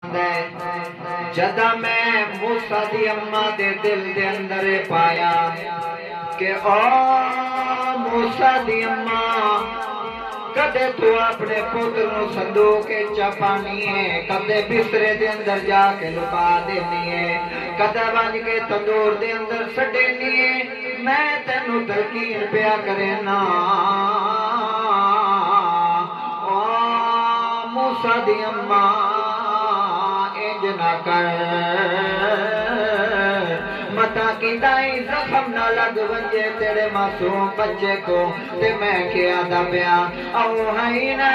جدا میں موسیٰ دی اماں دے دل دے اندر پایا کہ او موسیٰ دی اماں کدے تو اپنے پتر نو صندوق چا پانی ہے، کدے بسترے دے اندر جا کے لکا دینی ہے، کدے بن کے تندور دے اندر سٹینی ہے۔ میں تینوں تلقین پیا کرینا او موسیٰ دی اماں انج نہ کر، متا کی دائی زخم نہ لگ ونجے تیرے معصوم بچے کو، تے میں کیا دا پیا اوہینا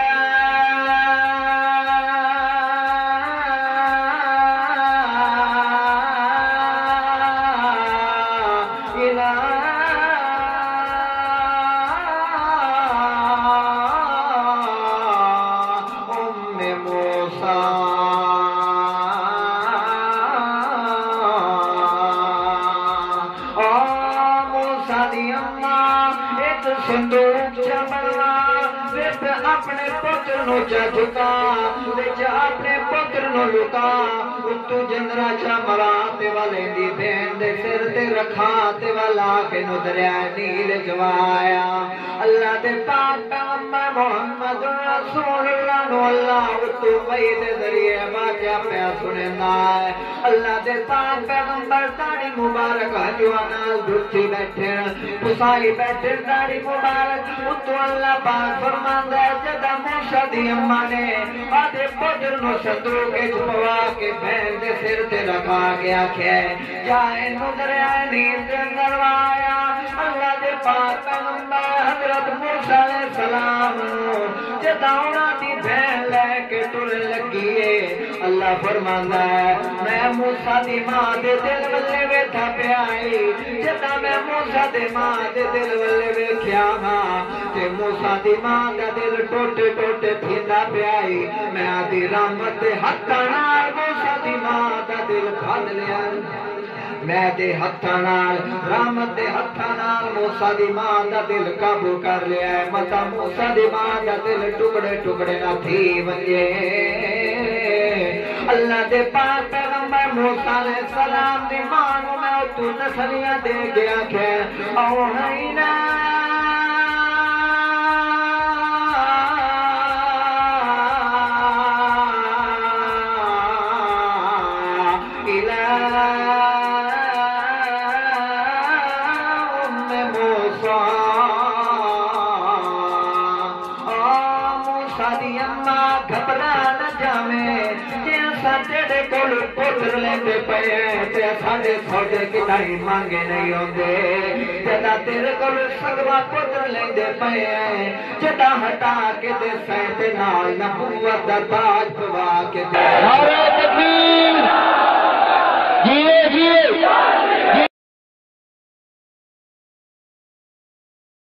صندوق چا بنوا وچ اپنے پتر نو چا جھکا، وچ اپنے پتر نو لکا، اتو جنرا چا مرا تے والے دی بہن دے سر تے رکھا تے والا کے نو دریائے نیل جوایا۔ اللہ دے پاک پیغمبر محمد رسول اللہ نو اللہ اتو وحی دے ذریعے واقعہ پیا سنیندا ہے۔ اللہ دے پاک پیغمبر داڑھی مبارک ہجوانال دھتی بیٹھے پسائی بیٹھے داڑھی مبارک، اتو اللہ پاک فرماندا ہے جدا موسیٰ دی اماں نے آدھے پتر نو صندوق وچ پوا کے بہن دے سر تے رکھا کے آکھیا جا اینو دریائے نیل دے اندر وایا۔ اللہ دے پاک پیغمبر حضرت موسیٰ علیہ السلام جدا انہاں دی بہن لے کے ٹر لگیے، اللہ فرماندا ہے میں موسیٰ دی ماں دے دل والے بیٹھا پیا جدا میں موسیٰ دے ماں دے دل والے ویکھیا ہاں تے موسیٰ دی ماں دا دل ٹوٹے ٹوٹے پھیندا پیا میں آدھی رحمت دے ہتھاں نال موسیٰ دی ماں دا دل پھڑ لیا، میں دے ہتھاں نال رحمت دے ہتھاں نال موسیٰ دی ماں دا دل قابو کر لیا ہے، متا موسیٰ دی ماں دا دل ٹکڑے ٹکڑے نہ تھی ونجے۔ اللہ دے پاک پیغمبر موسیٰ علیہ السلام دی ماں نو میں اتو تسلیاں دے گیا کہ اوہینا پتر لیندے پئے تے ساڈے سوڈے کدائی مانگے نہیں ہوندے، جدا تیرے کول سگوا پتر لیندے پئے جدا ہٹا کے تے سائیں تے نال نبوت دا تاج پوا کے دے